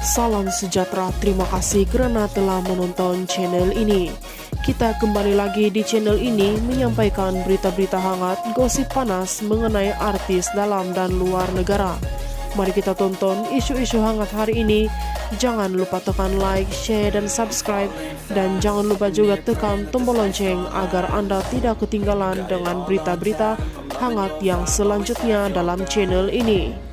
Salam sejahtera, terima kasih kerana telah menonton channel ini. Kita kembali lagi di channel ini menyampaikan berita-berita hangat, gosip panas mengenai artis dalam dan luar negara. Mari kita tonton isu-isu hangat hari ini. Jangan lupa tekan like, share dan subscribe. Dan jangan lupa juga tekan tombol lonceng agar Anda tidak ketinggalan dengan berita-berita hangat yang selanjutnya dalam channel ini.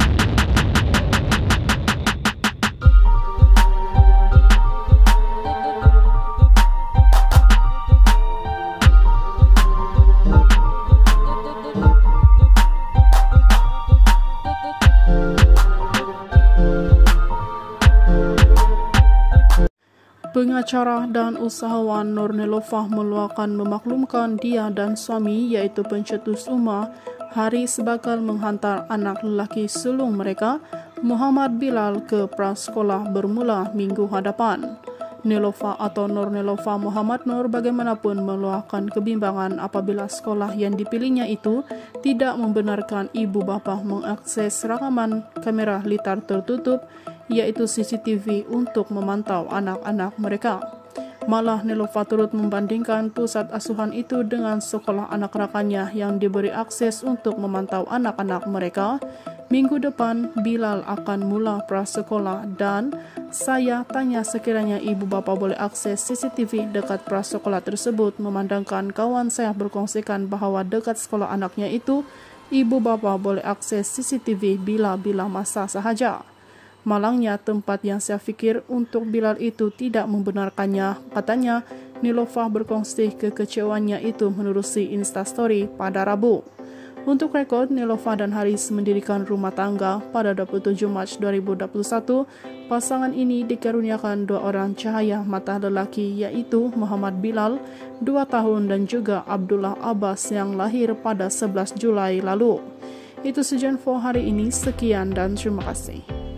Pengacara dan usahawan Nur Neelofa meluahkan memaklumkan dia dan suami iaitu pencetus Umar Haris bakal menghantar anak lelaki sulung mereka Muhammad Bilal ke prasekolah bermula minggu hadapan. Neelofa atau Nur Neelofa Muhammad Nur bagaimanapun meluahkan kebimbangan apabila sekolah yang dipilihnya itu tidak membenarkan ibu bapa mengakses rakaman kamera litar tertutup yaitu CCTV untuk memantau anak-anak mereka. Malah Neelofa turut membandingkan pusat asuhan itu dengan sekolah anak rakannya yang diberi akses untuk memantau anak-anak mereka. Minggu depan Bilal akan mula prasekolah dan saya tanya sekiranya ibu bapa boleh akses CCTV dekat prasekolah tersebut, memandangkan kawan saya berkongsikan bahawa dekat sekolah anaknya itu ibu bapa boleh akses CCTV bila-bila masa sahaja. Malangnya tempat yang saya fikir untuk Bilal itu tidak membenarkannya. Katanya Neelofa berkongsi kekecewaannya itu menerusi Instastory pada Rabu. Untuk rekod, Neelofa dan Haris mendirikan rumah tangga pada 27 Mac 2021. Pasangan ini dikaruniakan 2 orang cahaya mata lelaki yaitu Muhammad Bilal 2 tahun dan juga Abdullah Abbas yang lahir pada 11 Julai lalu. Itu saja info hari ini. Sekian dan terima kasih.